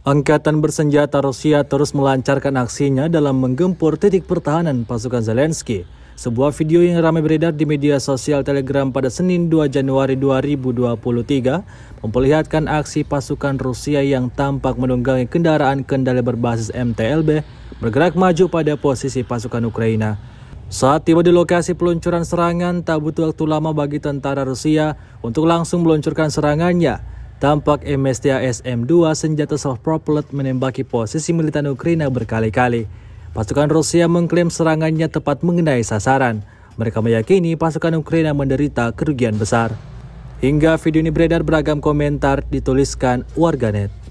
Angkatan bersenjata Rusia terus melancarkan aksinya dalam menggempur titik pertahanan pasukan Zelensky. Sebuah video yang ramai beredar di media sosial Telegram pada Senin 2 Januari 2023 memperlihatkan aksi pasukan Rusia yang tampak menunggangi kendaraan kendali berbasis MTLB bergerak maju pada posisi pasukan Ukraina. Saat tiba di lokasi peluncuran serangan, tak butuh waktu lama bagi tentara Rusia untuk langsung meluncurkan serangannya. Tampak MSTA SM-2 senjata self-propelled menembaki posisi militan Ukraina berkali-kali. Pasukan Rusia mengklaim serangannya tepat mengenai sasaran. Mereka meyakini pasukan Ukraina menderita kerugian besar. Hingga video ini beredar, beragam komentar dituliskan warganet.